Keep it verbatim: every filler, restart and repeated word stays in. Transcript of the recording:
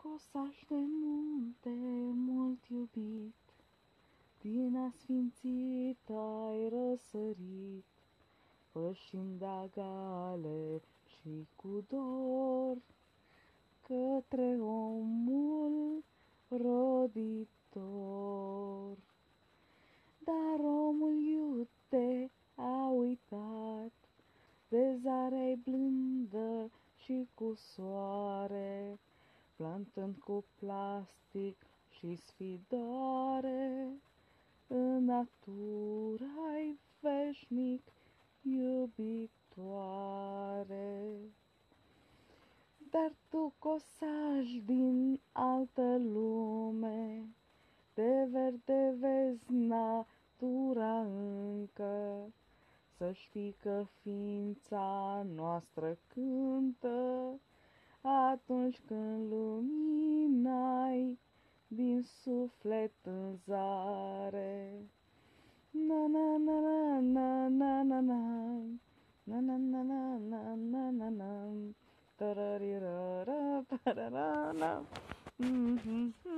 cosaș de munte mult iubit, din asfințit ai răsărit, pășind de gale și cu dor, către omul roditor. Dar omul iute a uitat de zarea blândă și cu soare, plantând cu plastic și sfidare, în natura-i veșnic iubitoare. Dar tu, cosaș din altă lume, de verde vezi natura încă, să știi că ființa noastră cântă atunci când lumina-i din suflet în zare. Na na na na na na na na na na na na na na na tararirara pararana.